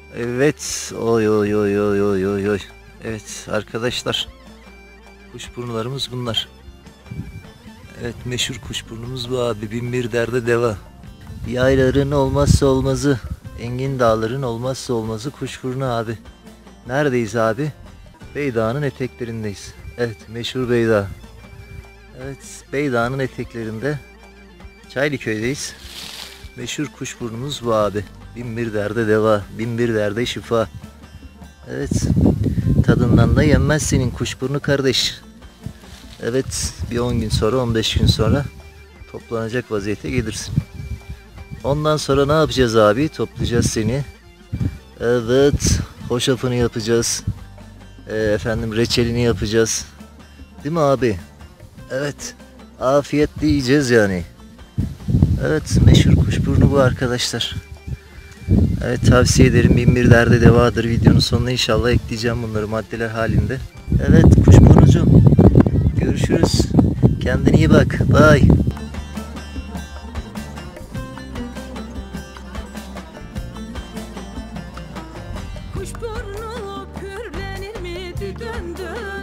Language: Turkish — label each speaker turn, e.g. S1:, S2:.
S1: Evet. Oy oy oy oy oy oy oy. Evet arkadaşlar. Kuşburnularımız bunlar. Evet, meşhur kuşburnumuz bu abi. Binbir derde deva. Yayların olmazsa olmazı. Engin dağların olmazsa olmazı kuşburnu abi. Neredeyiz abi? Beydağ'ın eteklerindeyiz. Evet, meşhur Beydağ. Evet, Beydağ'ın eteklerinde Çaylıköy'deyiz. Meşhur kuşburnumuz bu abi. Binbir derde deva, binbir derde şifa. Evet, tadından da yenmez senin kuşburnu kardeş. Evet, bir 10 gün sonra, 15 gün sonra toplanacak vaziyete gelirsin. Ondan sonra ne yapacağız abi? Toplayacağız seni. Evet, hoşafını yapacağız. Efendim, reçelini yapacağız. Değil mi abi? Evet, afiyetle yiyeceğiz yani. Evet, meşhur kuşburnu bu arkadaşlar. Evet, tavsiye ederim. Binbir derde devadır. Videonun sonuna inşallah ekleyeceğim bunları maddeler halinde. Evet kuşburnucuğum, görüşürüz. Kendine iyi bak. Bye.
S2: Kuşburnu kürlenir mi düdündür?